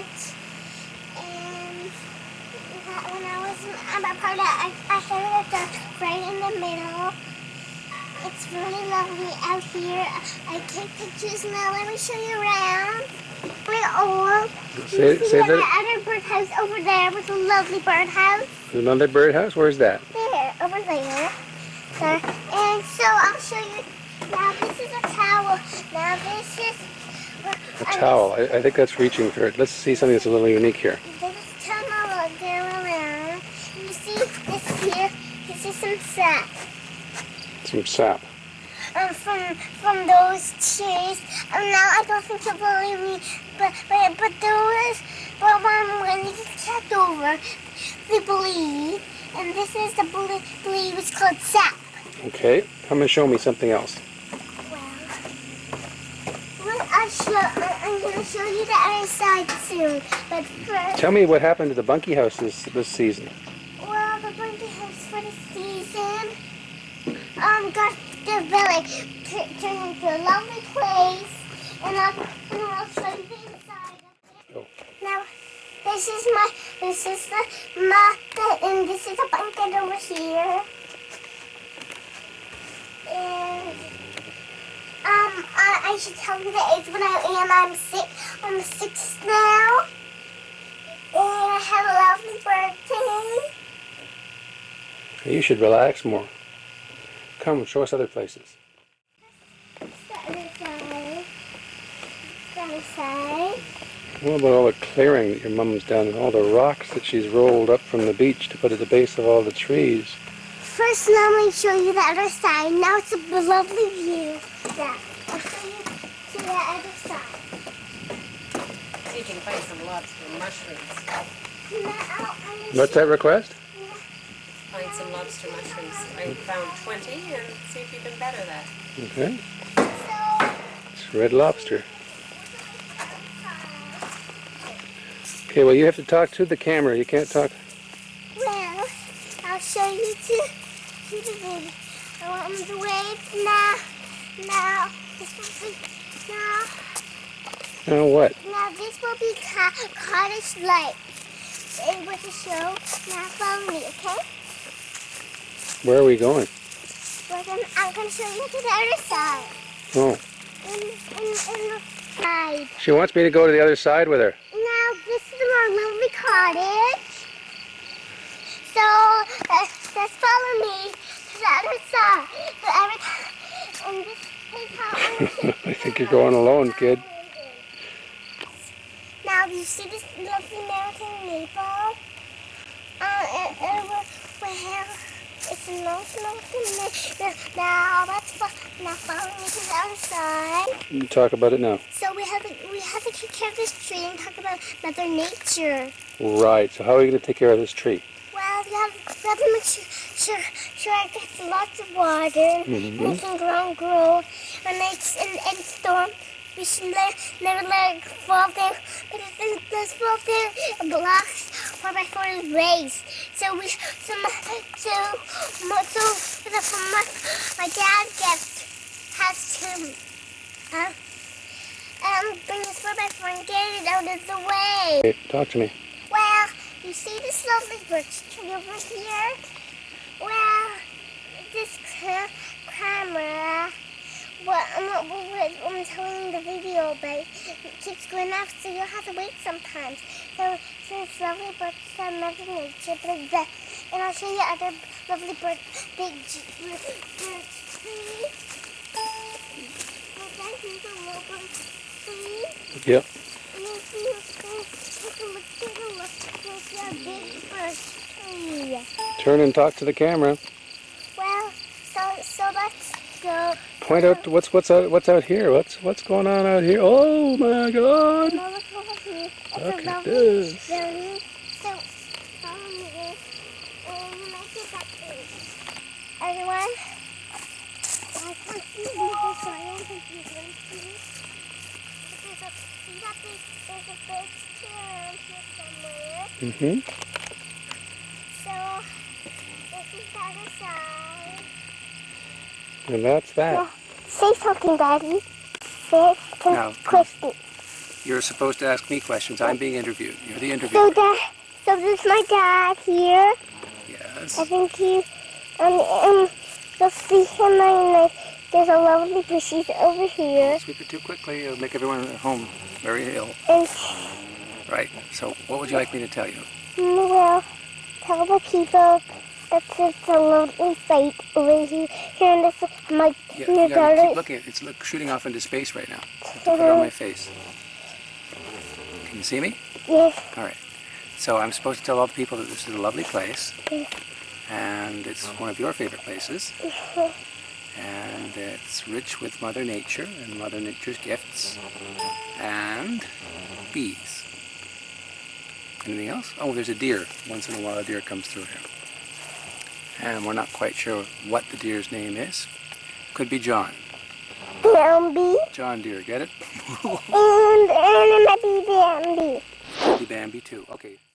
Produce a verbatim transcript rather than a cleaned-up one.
beach. And when I was I'm a part of I, I had it right in the middle. It's really lovely out here. I take pictures now. Let me show you around. Oh, say, see say that that. other birdhouse over there with a lovely birdhouse. Another birdhouse? Where's that? There, over there. There. And so I'll show you. Now this is a towel. Now this is A towel. I, I think that's reaching for it. Let's see something that's a little unique here. This is tunnel there around. You see this here? This is some sap. Some sap. Um, from from those trees. Um, now I don't think you'll believe me, but but but there was but when when you checked over, they believe, and this is the believe believe it's called sap. Okay, come and show me something else. Well, well I show I, I'm gonna show you the other side soon, but first. Tell me what happened to the bunkie house this this season. Well, the bunkie house for the season um got developed, turned into a lovely place, and I'll, and I'll show you the inside of it. Oh. Now, this is my, this is the, my, the, and this is a blanket over here. And, um, I, I should tell you the age when I am. I'm six, I'm six now. And I have a lovely birthday. You should relax more. Come, show us other places. The other side. The other side. What about all the clearing that your mom's done and all the rocks that she's rolled up from the beach to put at the base of all the trees? First, let me show you the other side. Now it's a lovely view. Yeah, I'll show you to the other side. See if you can find some lobster mushrooms. Now, I'm What's that request? Find some lobster mushrooms. I found twenty, and see if you can better that. Okay. So, It's red lobster. Okay, well you have to talk to the camera. You can't talk. well, I'll show you to, to the video. Um, the waves now. Now, this will be, now, Now what? now this will be co- Cottage Lake. It was a show. Now follow me, okay? Where are we going? We're gonna, I'm going to show you to the other side. Oh. In, in, in the side. She wants me to go to the other side with her. Now, this is our lovely cottage. So, uh, just follow me to the other side. The other, and this is how I think you're going alone, kid. Now, you see this lovely mountain maple? Uh, it, it will, well, it's a nice mountain maple. Now, let's fo- now follow me to the other side. You talk about it now. So we have to we have to take care of this tree and talk about Mother Nature. Right. So how are you going to take care of this tree? Well, you have, you have to make sure sure sure it gets lots of water Mm-hmm. and it can grow and grow. And it's in any storm, we should let, never let it fall down. But if it does fall down, it blocks four by four rays. So we so my, so my, so so from my my dad gets has to. Uh, Um, bring this four by four and get it out of the way. Okay, talk to me. Well, you see this lovely birch tree over here? Well, this ca camera, what I'm, what I'm telling the video, but it keeps going off, so you'll have to wait sometimes. So, so it's lovely birch from Mother Nature, but the, and I'll show you other lovely birch, big birch trees. Yep. And then see, take a look, take a look. You'll see a big birch tree. Turn and talk to the camera. Well, so so let's go. Point out what's what's out what's out here. What's what's going on out here? Oh my God! Now look over here. It's Look a at lovely this. building. So follow me. And you might see that tree. Everyone, I can't see people, so I don't think you can see. There's a, see that big, there's a big tree around here somewhere. Mm-hmm. So this is the other side. And that's that. Well, say something, Daddy. Say it to No. Christy. You're supposed to ask me questions. I'm being interviewed. You're the interviewer. So dad, so this is my dad here. Yes. I think he, um, um, you'll see him and like, there's a lovely bush. She's over here. Don't sweep it too quickly. It'll make everyone at home very ill. And, Right. So what would you like me to tell you? well, tell the people that it's a lovely sight over here. Here in this, my, Yeah, my you gotta daughter. keep looking. At it. It's look, shooting off into space right now. I have to put it on my face. Can you see me? Yes, All right. So I'm supposed to tell all the people that this is a lovely place, yes, and it's one of your favorite places, and it's rich with Mother Nature and Mother Nature's gifts, and bees. Anything else? Oh, there's a deer. Once in a while a deer comes through here. And we're not quite sure what the deer's name is. Could be John. Bambi. John Deere, get it? And, and it might be Bambi. Could be Bambi too. Okay.